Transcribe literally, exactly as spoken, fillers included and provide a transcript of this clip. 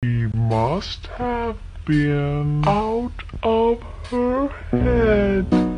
She must have been out of her head.